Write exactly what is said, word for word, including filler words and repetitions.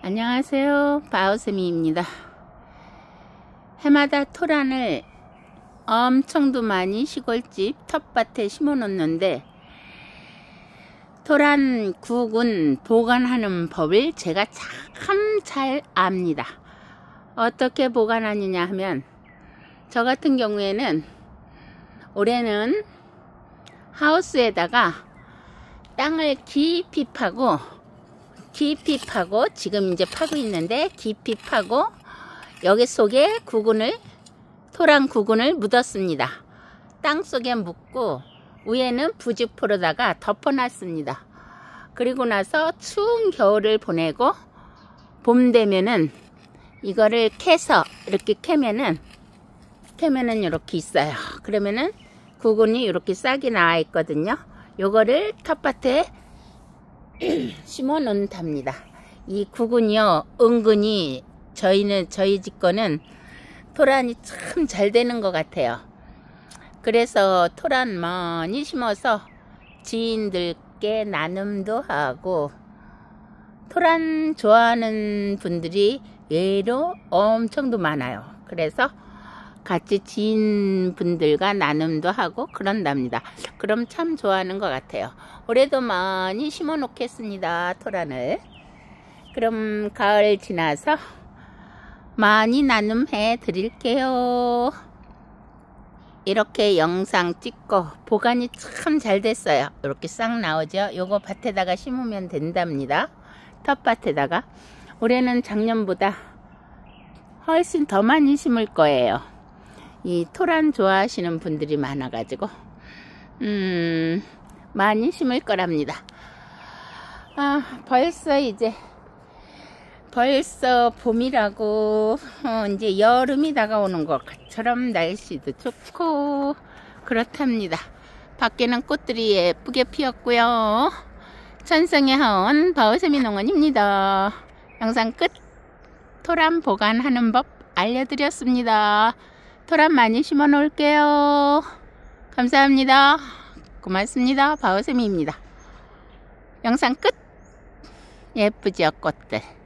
안녕하세요, 바오세미입니다. 해마다 토란을 엄청도 많이 시골집 텃밭에 심어 놓는데 토란 국은 보관하는 법을 제가 참 잘 압니다. 어떻게 보관하느냐 하면, 저 같은 경우에는 올해는 하우스에다가 땅을 깊이 파고 깊이 파고 지금 이제 파고 있는데 깊이 파고 여기 속에 구근을 토란 구근을 묻었습니다. 땅 속에 묻고 위에는 부직포로다가 덮어놨습니다. 그리고 나서 추운 겨울을 보내고 봄 되면은 이거를 캐서 이렇게 캐면은 캐면은 이렇게 있어요. 그러면은 구근이 이렇게 싹이 나와 있거든요. 요거를 텃밭에 심어 놓답니다. 이 구근이요, 은근히 저희는 저희 집 거는 토란이 참 잘 되는 것 같아요. 그래서 토란 많이 심어서 지인들께 나눔도 하고, 토란 좋아하는 분들이 예로 엄청도 많아요. 그래서 같이 지인분들과 나눔도 하고 그런답니다. 그럼 참 좋아하는 것 같아요. 올해도 많이 심어 놓겠습니다, 토란을. 그럼 가을 지나서 많이 나눔해 드릴게요. 이렇게 영상 찍고 보관이 참 잘 됐어요. 이렇게 싹 나오죠. 요거 밭에다가 심으면 된답니다. 텃밭에다가. 올해는 작년보다 훨씬 더 많이 심을 거예요. 이 토란 좋아하시는 분들이 많아가지고 음 많이 심을 거랍니다. 아, 벌써 이제 벌써 봄이라고 어, 이제 여름이 다가오는 것처럼 날씨도 좋고 그렇답니다. 밖에는 꽃들이 예쁘게 피었고요. 천성의 하원 바오세미 농원입니다. 영상 끝. 토란 보관하는 법 알려드렸습니다. 토란 많이 심어 놓을게요. 감사합니다. 고맙습니다. 바오세미입니다. 영상 끝. 예쁘죠, 꽃들.